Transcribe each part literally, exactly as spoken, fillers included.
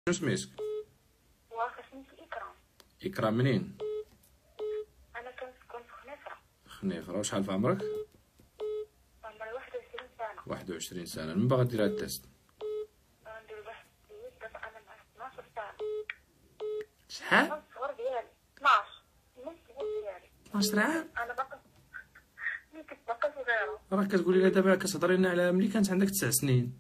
شنو سميتك؟ واخا سميتي إكرام. إكرام منين؟ أنا كنسكن في خنيفرة. خنيفرة. وشحال في عمرك؟ عمري واحد وعشرين سنة. واحد وعشرين سنة. من باغا دير هاد التيست؟ ندير واحد السيد دابا أنا معاه اثناش سنة. شحال؟ من الصغر ديالي اثناش. من الصغر ديالي اثناش عام. أنا باقا ملي كنت باقا صغيرة. راه كتقولي لي دابا كتهضري لنا على ملي كانت عندك تسع سنين.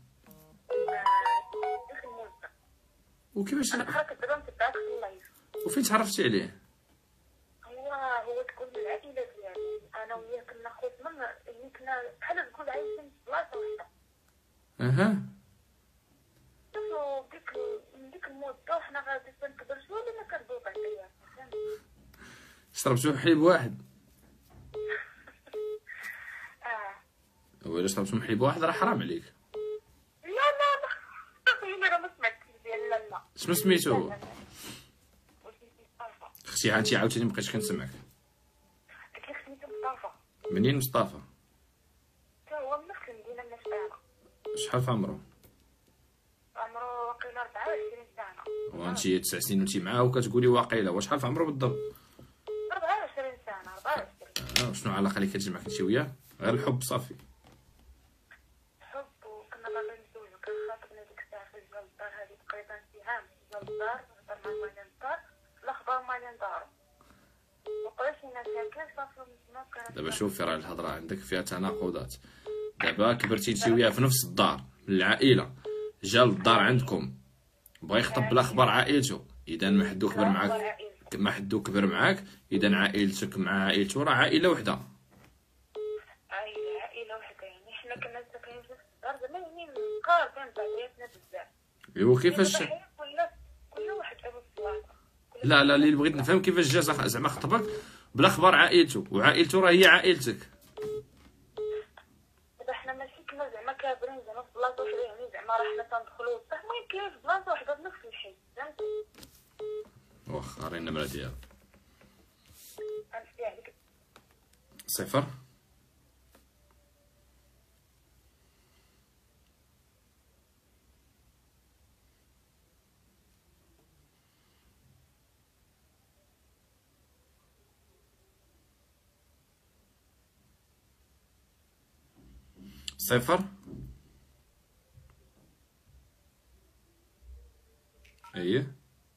ديك المدة. وكيفاش أنا بحال دابا متبعك في اللايف. وفين تعرفتي عليه؟ هو هو تكون العائلة ديالي. أنا وياه كنا خوت من اللي كنا بحال تقول عايشين في بلاصة وحدة. اها. شوفو ديك من ديك المدة وحنا غادي تنكبر شوية ولا كنبغيو بعضياتنا فهمتي. شربتو حليب واحد؟ اه. وإلا شربتو من حليب واحد راه حرام عليك. لا لا لا خويا راه ما سمعتش ديال لا لا. شنو سميتو؟ واش سميتي مصطفى؟ اختي انتي عاوتاني مبقيتش كنسمعك. قلت لك سميتو مصطفى. منين مصطفى؟ تا هو من نفس المدينة من شبابة. شحال في عمرو؟ عمرو واقيلا أربعة وعشرين سنة. وانتي تسع سنين وانتي معاه وكتقولي واقيلا. وشحال في عمرو بالضبط؟ أربعة وعشرين سنة. أربعة وعشرين. آه شنو العلاقه اللي كتجمعك انتي وياه؟ غير الحب صافي. حب وكنا باغيين نتزوجو. كان خاطبنا ديك الساعة في جبل الدار هادي تقريبا شي عام. جبل الدار هضرنا مع مالين الدار الأخبار مالين دارو. وبقينا شي مشاكل صافي ما كان. دابا شوفي راه الهضره عندك فيها تناقضات. دابا كبرتي انتي وياه في نفس الدار من العائله، جا للدار عندكم بغا يخطب بلا خبر عائلته. اذا ما حدو كبر معاك ما حدو كبر معاك اذا عائلتك مع عائلته راه عائله وحده. عائلة عائلة وحدة يعني حنا كنا ساكنين في الدار زعما يعني مقاربين بعضياتنا بزاف. ايوا كيفاش؟ كل كل واحد ابو الصلاة. لا لا اللي بغيت نفهم كيفاش جا زعما خطبك بلا خبر عائلته، وعائلته راه هي عائلتك. دابا حنا ماشي كنا زعما كابرين زعما في بلاصة وحدة يعني زعما راه حنا تندخلو صح المهم كاين في بلاصة وحدة في نفس الحي فهمتي. واخا راه النمره ديالك عرفتي عليك. صفر صفر ايه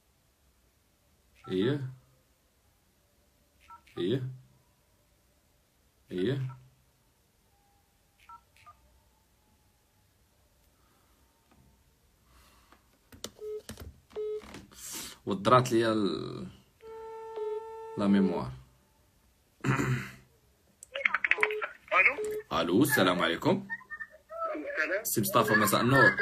ايه ايه ايه وضرات ليا ال... لا ميموار. الو الو السلام عليكم. السلام. سي مصطفى مساء النور.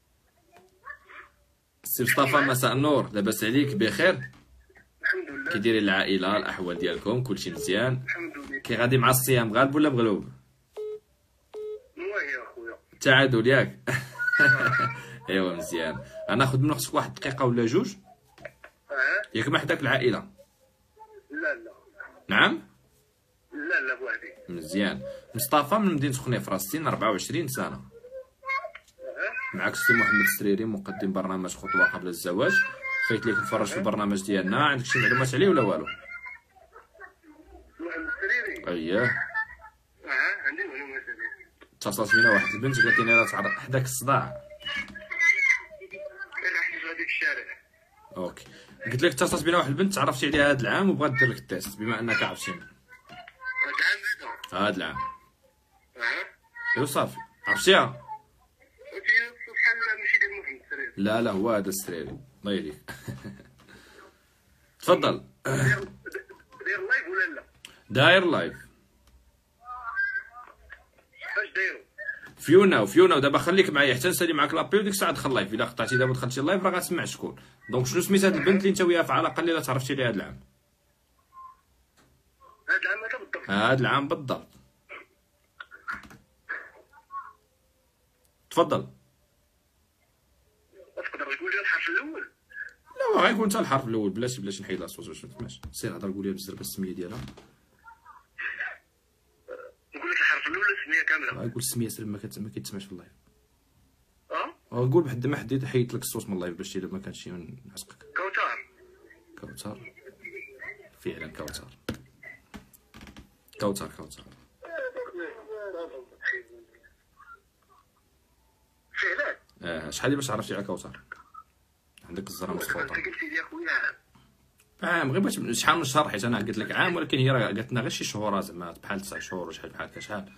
سي مصطفى مساء النور، لاباس عليك؟ بخير؟ الحمد لله. كي دايرين العائله؟ الاحوال ديالكم كلشي مزيان؟ الحمد لله. كي غادي مع الصيام غالب ولا مغلوب؟ نواهي اخويا. تعادل ياك؟ ايوا مزيان. غناخذ من وقتك واحد الدقيقه ولا جوج اه ياك ما حداك العائله؟ لا لا نعم لا لا بوحدي. مزيان. مصطفى من مدينه خنيفره، سن أربعة وعشرين سنه. اه معك سي محمد السريري مقدم برنامج خطوه قبل الزواج. فايت ليك نفرج في البرنامج ديالنا. عندك شي معلومات عليه ولا والو؟ محمد السريري. اييه اه عندي معلومات عليه. اتصلت بينا واحد البنت قالت لي راه تعرف حداك الصداع. غير حيت غادي في الشارع. اوكي قلت لك اتصلت بينا واحد البنت تعرفتي عليها هذا العام وبغات دير لك التيست بما انك عرفتيني. هاد العام هذا. هذا العام اه ايوا صافي عرفتيها. قلت لي سبحان الله ماشي ديال محمد السريري. لا لا هو هذا السريري الله يهديك. تفضل. داير داير لايف ولا لا؟ داير لايف. اش دايرو؟ فيونا وفيونا ودابا خليك معايا حتى نسالي معاك لابي وديك الساعه دخل لايف. الا قطعتي دابا دخلتي اللايف راه غتسمع شكون. دونك شنو سميت هاد البنت اللي انت وياها في علاقه اللي لا تعرفتي عليها هاد العام؟ هاد العام هذا بالضبط. هاد العام بالضبط. تفضل. تقدر تقول لي الحرف الاول؟ لا غيكون حتى الحرف الاول بلاتي بلاتي نحيد لاصوت باش ما تسمعش. سير هضر قول لي بالزربه السميه ديالها. نقول لك الحرف الاول السميه كامله. غيقول السميه سير ما كت- ما كيتسمعش في اللايف. اه قول بحد ما حديت حيت لك الصوت من اللايف باش الا ما كانش شي من عسقك. كوثر كوثر فعلا كوثر كوثر كوثر فعلا. اه شحال باش عرفتي على كوثر؟ عندك الزهره مسقوطه. انت قلتي لي اخويا عام غير باش شحال من شهر، حيت انا قلت لك عام ولكن هي راه قالت لنا غير شي شهور زعما بحال تسع شهور ولا شحال بحال هكا. شحال؟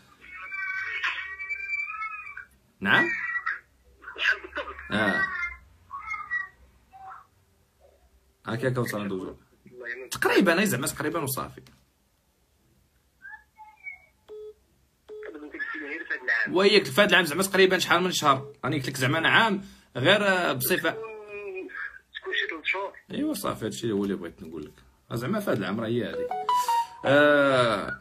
نعم شحال بالضبط؟ اه هكا كوثر ندوزو والله ما تقريبا، اي زعما تقريبا وصافي. قبل انت قلتي لي غير في هذا العام. وياك في هذا العام زعما تقريبا شحال من شهر، راني قلت لك زعما انا عام غير آه، بصفه. تكون تكون شي ثلاث شهور. ايوا صافي هادشي هو اللي بغيت نقول لك. زعما في هذا العام راه هي هذيك. آه...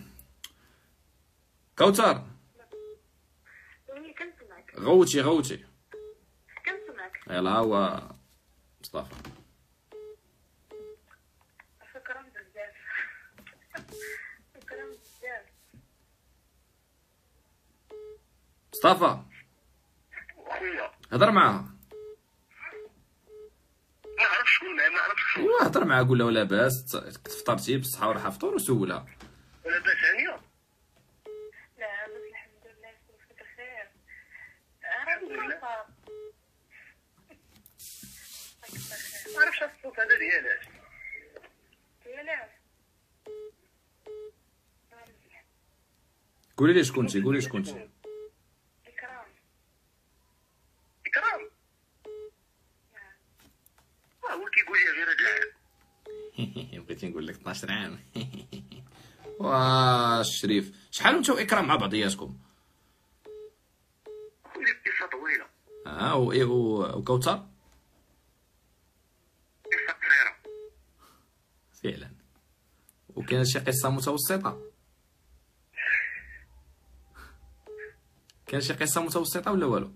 كوثر وي كنسمعك غوتي غوتي كنسمعك. يلا هو مصطفى. شكرا بزاف. شكرا بزاف. مصطفى اخويا هضر معاها. ما عرفتش شكون معايا، ما عرفتش شكون. ايوا هضر معاها قول لها لاباس فطرتي بالصحه والراحه، فطور وسولها. انا باش ثانيه. لا بس الحمد لله كنت بخير. راني مصاب. ما عرفتش هاد الصوت هذا ديالاش. ديالاش قولي لي شكونتي، قولي شكونتي. إكرام. اكرام. اه هو كيقول لي غير هاد العام. بغيتي نقول لك اثناش عام. واش شريف شحال نتا واكرام مع بعضياتكم؟ خويا قصه طويله، اه و إيه و- وكوثر قصه قصيره. فعلا. وكاين شي قصه متوسطه؟ كاين شي قصه متوسطه ولا والو؟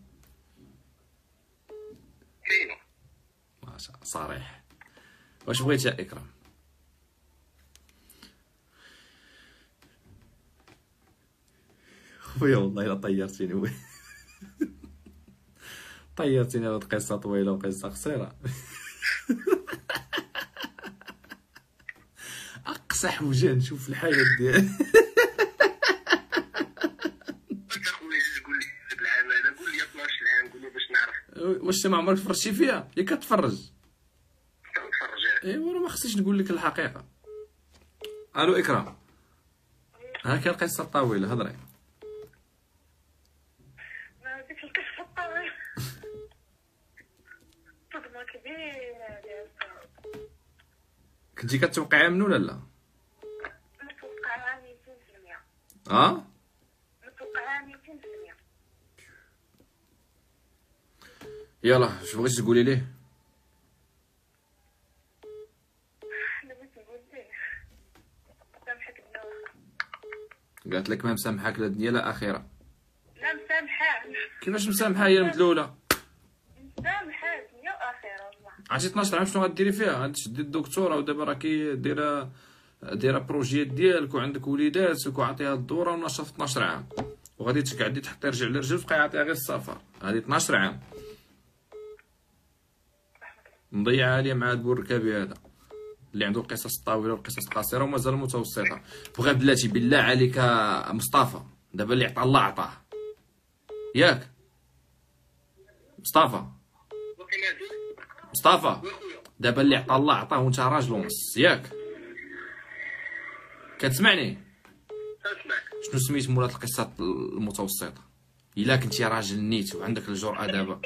كاينه. ما شاء الله صريح. واش بغيتي يا اكرام؟ خويا والله الا طيرتيني وي. طيرتيني هاد قصه طويله وقصه قصيره. اقصح وجه نشوف في الحياه ديالي. انت اخويا جوج قول لي هاد العام هذا، قول لي اثناش عام، قول لي باش نعرف. واش ما عمرك تفرجتي فيها؟ ياك كتفرج. كنتفرج. ايوا انا ما خصنيش نقول لك الحقيقه. الو اكرام، هاكا القصه الطويله هضري. ما ديك القصة الطويلة. صدمة كبيرة ديالك. كنتي كتوقعي منو ولا لا؟ متوقعة ميتين في المية. اه متوقعة ميتين في المية. يلا اش بغيتي تقولي ليه؟ أنا بغيت نقول ليه سامحك الدواء. قالت لك ما مسامحاك لا دنيا لا اخره. لا مسامحة. كيفاش مسامحه هي المدلوله؟ مسامحة دنيا وآخرة والله. عرفتي اثناش عام شنو غديري فيها؟ غتشدي الدكتوره ودابا راكي دايره دايره بروجيات ديالك وعندك وليداتك وعطيها الدوره ونشاط في اثناش عام، وغادي تقعدي تحطي رجل على رجل وتبقاي عطيها غير السفر. هذه اثناش عام مضيعه عليا مع هاد البوركابي هذا اللي عنده القصص الطويله والقصص القصيره ومازال متوسطه. بغا بلاتي بالله عليك يا مصطفى، دابا اللي عطا الله عطاه ياك. مصطفى مصطفى دابا اللي عطا الله عطاه وانت راجل ونص ياك. كتسمعني؟ اسمعك. شنو سميت مولات القصه المتوسطه؟ الا كنتي راجل نيت وعندك الجرأه دابا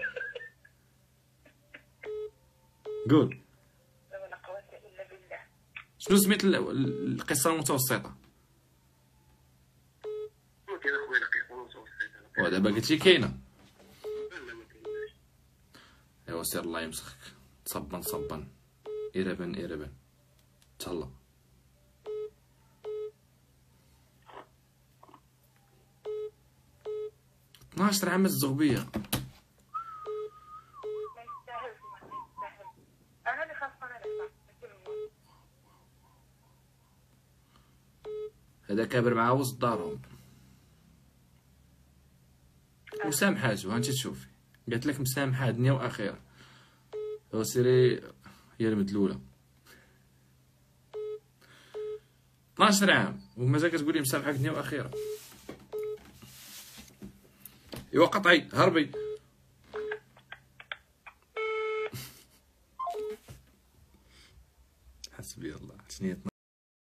قول لا ولا قوة إلا بالله. شنو سميت ال- ال- القصه المتوسطه؟ ممكن اخويا لقيت متوسط. ودابا قلت لي كاينه. لا ما كاينش. ايوا سير الله يمسخك. صبا صبا إربا إربا تهلا. اثناش عام الزغبيه. ما يستاهلش ما يستاهل. أنا اللي خاصة نرفع كل يوم. هذا كابر معاه وسط دارهم وسامحاتو. ها انت تشوفي قالت لك مسامحه دنيا واخره، وسيري هي المدلوله. اثناش عام ومازال كتقولي مسامحك دنيا واخره. ايوا قطعي هربي. حسبي الله. شنو هي